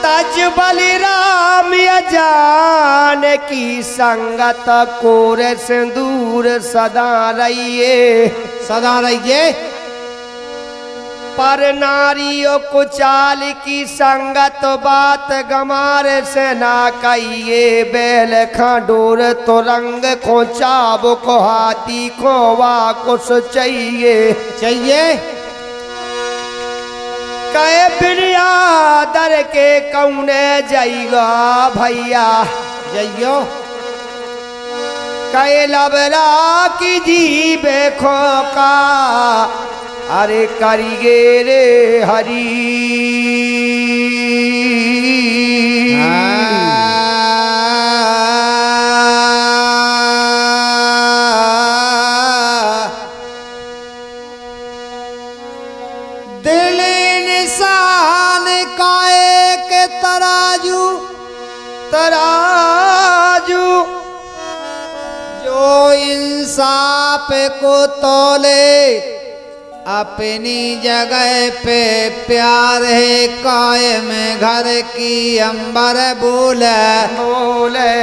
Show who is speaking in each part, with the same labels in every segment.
Speaker 1: तज बलिराम जान की संगत कोर सिंदूर सदा रहिए
Speaker 2: सदा रहिए।
Speaker 1: पर नारियों को चाल की संगत बात गमार से ना कहिए। बैल खडोर तो रंग को चाब को हाथी को वा कुछ चाहिए
Speaker 2: चाहिए।
Speaker 1: कहे बिरिया दर के कौने जाइगा भैया
Speaker 2: जइयो।
Speaker 1: कहे लबला की जी बेखो का अरे करिए रे हरी।
Speaker 2: दिल निशान का एक तराजू
Speaker 1: तराजू
Speaker 2: जो इंसाफ को तोले अपनी जगह पे प्यार है कायम घर की अंबर बोले
Speaker 1: बोले।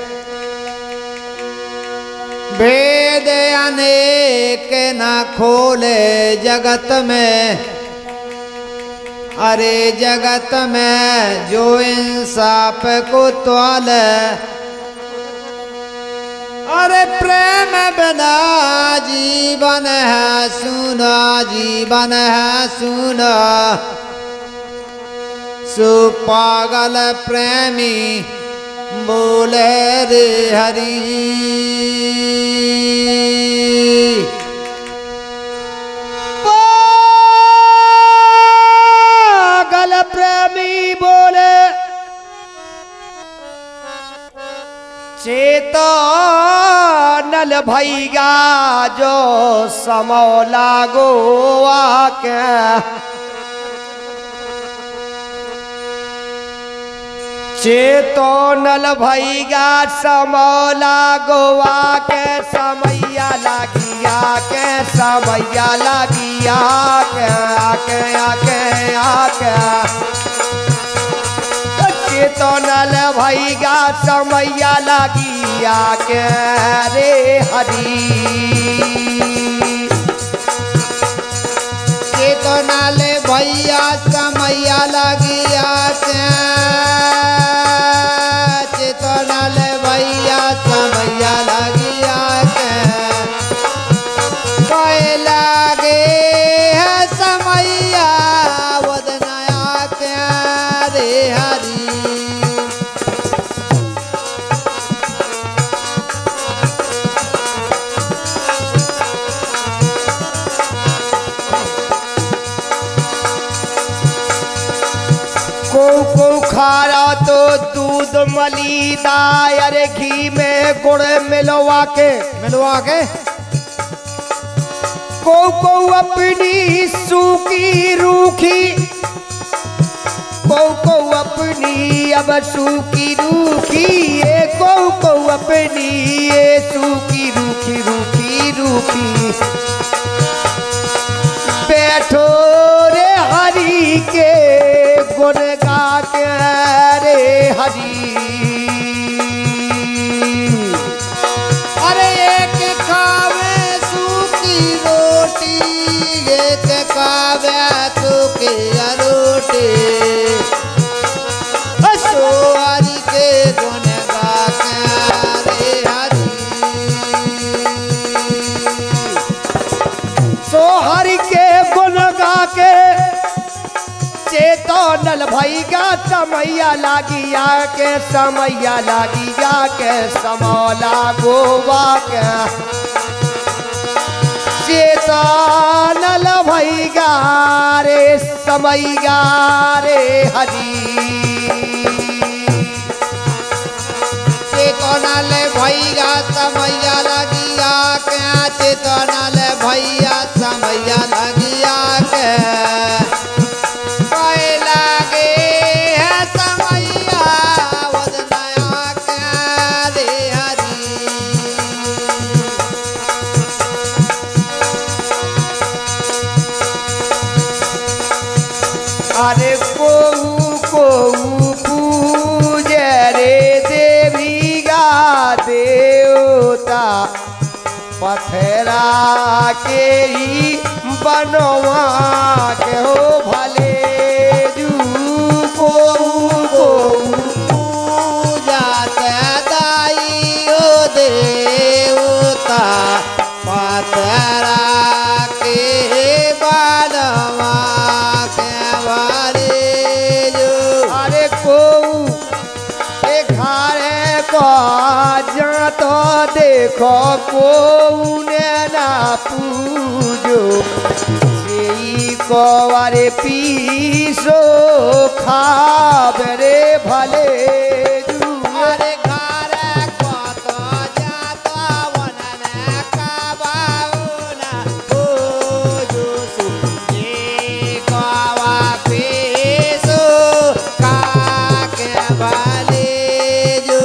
Speaker 2: भेद अनेक न खोले जगत में। अरे जगत में जो इंसाफ को तोले। अरे प्रेम बिना जीवन है सुना जीवन है सुना। सो पागल प्रेमी बोले रे हरी।
Speaker 1: पागल प्रेमी बोले चेतो नल भैया जो समौला गोवा के। चेतो नल भैया समौला गोवा के। समैया लागिया के समैया लागिया के आके आके आके। तो नल भैया समैया लागिया के रे हरी।
Speaker 2: के तो नल भैया समैया लागिया के। तो नल भैया समैया लागिया के। कोई लागे है समैया वदनाया के रे हरी।
Speaker 1: को खारा तो दूध मलीदा अरे घी में गुड़ मिलवा के को अपनी सूखी रूखी को अपनी अब सूखी रूखी ये को अपनी ये सूखी रूखी रूखी रूखी। बैठो रे हरी के गुण गा के रे हरी।
Speaker 2: अरे एक खावे सूखी रोटी एक खावे सूखी रोटी। सो हरी के गुण गा के रे हरी।
Speaker 1: सो हरि के गुण गा के चेतो नल भैया समैया लागिया के समैया लागिया के समौला गोवा के। चेतो नल भैया रे समैया रे हरी।
Speaker 2: चेतो नल भैया समैया लागिया के। चेतो नल भैया समैया लागिया के।
Speaker 1: अरे को पथरा के ही बनवा के हो भले जू को
Speaker 2: पूजात दाई ओ देवता पथरा के बनवा के भले जू।
Speaker 1: अरे को घरे को जा तो देखो को ना पूजो को अरे पीसो खाबरे भले जू।
Speaker 2: अरे घरे को तो जाता वनन कबाउना पूजो सुनी कवा पीसो काके भले जू।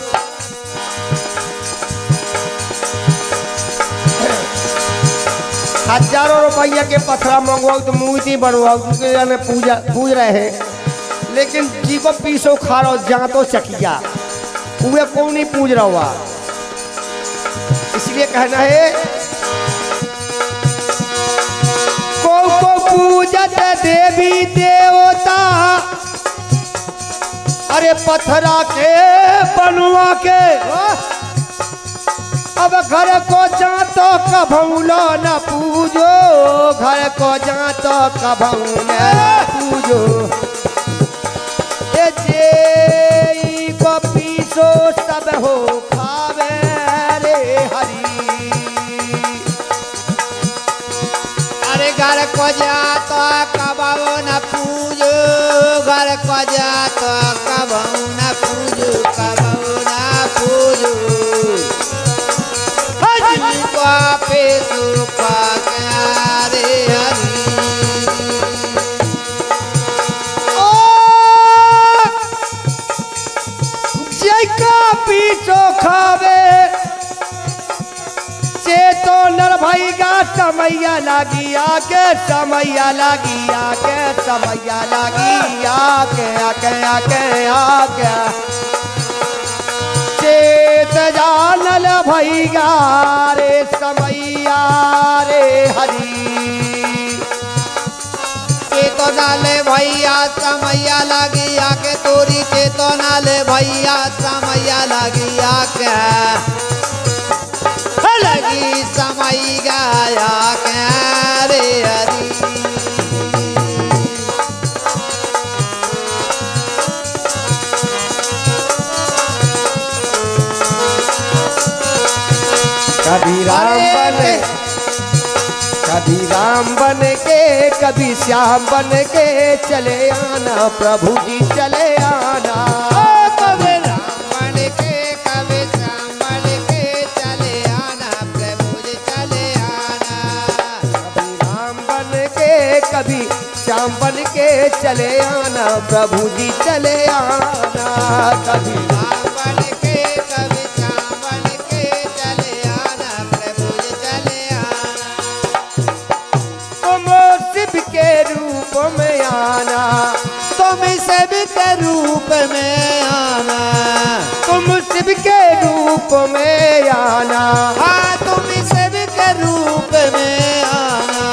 Speaker 1: हजारों रुपया के पथरा मंगवाओ तो मूर्ति बनवाओ क्योंकि पूज रहे हैं, लेकिन जी को पीसो खा रहा जहाँ तो चकिया उहे कौन नहीं पूज रहा हुआ। इसलिए कहना है को पूजत देवी देवता अरे पथरा के बनवा के अब घर को जा तो कभौलो न पूजो घर को जा तो कभौ न पूजो जे को पीसो सब हो खावे रे हरी।
Speaker 2: अरे घर को जाता कबाओ न पूजो घर को जाता कबाओ न पूजो कबाओ न पूजो पे सुखा रे हरी।
Speaker 1: जैका पीछो खावे चेतो नर भाई का समैया लागी आके समैया लागी आके समैया लागी आके आके आके आके चेत जानल भैया रे समैया रे हरी।
Speaker 2: चेतो नाले भैया समैया लगी आके तोरी चेतो नाले भैया समैया लगी आके लगी समय गाया के रे हरी।
Speaker 1: कभी राम बन के कभी श्याम बन के चले आना प्रभु जी चले आना।
Speaker 2: कभी राम बन के कभी श्याम बन के चले आना प्रभु जी चले आना।
Speaker 1: कभी राम बन के कभी श्याम बन के चले आना प्रभु जी चले आना। कभी
Speaker 2: राम बन के कभी श्याम बन के चले आना प्रभु जी चले आना।
Speaker 1: तुम शिव के रूप में आना
Speaker 2: तुम शिव के रूप में आना
Speaker 1: तुम शिव के रूप में आना।
Speaker 2: हाँ तुम शिव के रूप में आना।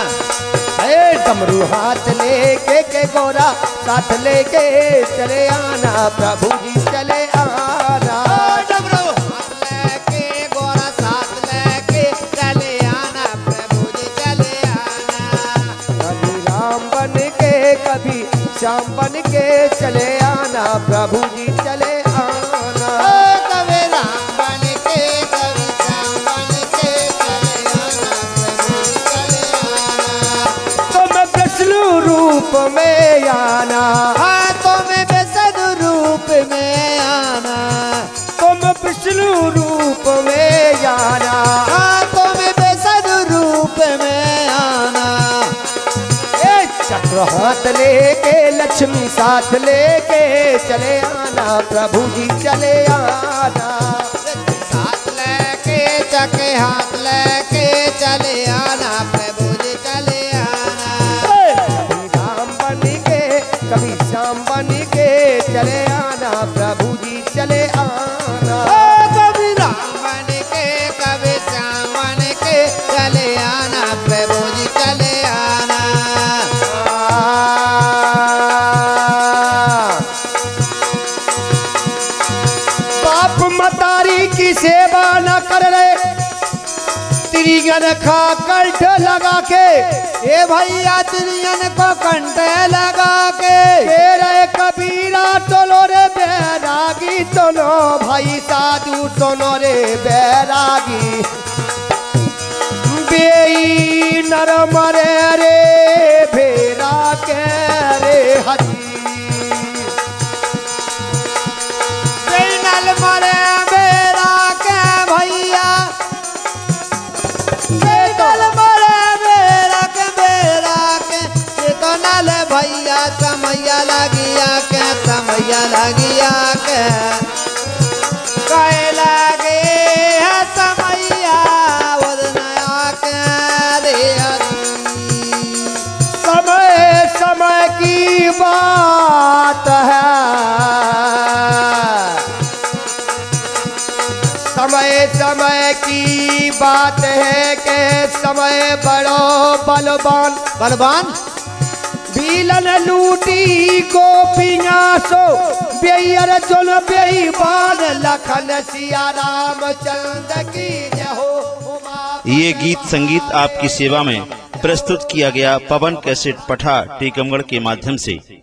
Speaker 1: डमरू हाथ लेके के गोरा साथ लेके चले आना प्रभु जी चले आना।
Speaker 2: डमरू हाथ लेके गोरा साथ लेके चले आना प्रभु जी चले आना।
Speaker 1: कभी राम बन के कभी श्याम बन के चले आना प्रभु जी चले आना।
Speaker 2: कभी राम बन के कभी श्याम बन के चले आना प्रभु जी चले आना।
Speaker 1: तुम विष्णु रूप में आना
Speaker 2: हाँ तुम बेसद रूप में आना।
Speaker 1: तुम विष्णु रूप में आना।
Speaker 2: हाँ तुम बेसद रूप में आना।
Speaker 1: चक्र हाथ लेके लक्ष्मी साथ लेके चले आना प्रभु जी चले आना।
Speaker 2: साथ लेके चके हाथ लेके चले आना प्रभु जी चले आना।
Speaker 1: कभी राम बन के कभी श्याम बन के चले आना प्रभु जी चले आना।
Speaker 2: कभी राम बन के कभी श्याम
Speaker 1: तिरियन खा कंठ लगा के,
Speaker 2: ए भैया तिरियन को कंठ लगा के,
Speaker 1: रे कबीरा सुनो रे बैरागी सुनो, भाई साधु सुनो रे बैरागी। बेई नर मरे रे भेरा के रे हजी,
Speaker 2: नल मरे बेरा के भैया, नल मरे बेरा के तो नल भैया समैया लगिया के, समैया लगिया के कहे लगे है समैया नया के रे हरी।
Speaker 1: समय समय की बात है, समय समय की बात है के समय बड़ो बलवान,
Speaker 2: बलवान
Speaker 1: भीलन लूटी गोपियां सो, बेयर जुल बेईमान लखन सिया रामचंद्र की जय हो।
Speaker 3: ये गीत संगीत आपकी सेवा में प्रस्तुत किया गया पवन कैसेट पठा टीकमगढ़ के माध्यम से।